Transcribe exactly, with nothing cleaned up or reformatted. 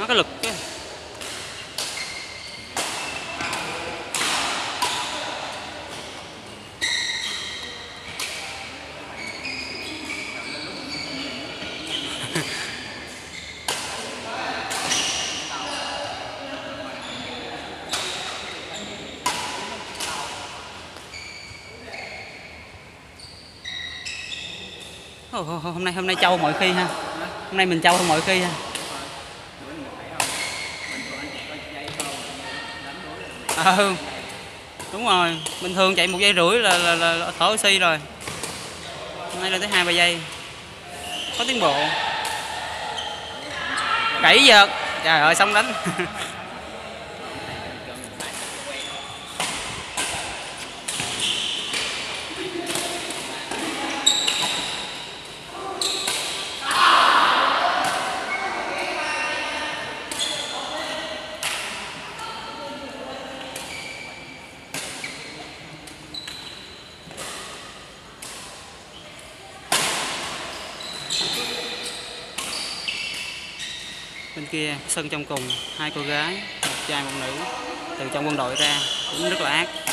nó có lực chứ. Hôm nay hôm nay trâu mọi khi ha. Hôm nay mình trâu hơn mọi khi ha. Ừ. Đúng rồi, bình thường chạy một giây rưỡi là là, là, là thở oxy rồi. Hôm nay lên tới hai ba giây. Có tiến bộ. Gãy vợt. Trời ơi xong đánh. Bên kia sân trong cùng hai cô gái, một trai một nữ từ trong quân đội ra cũng rất là ác.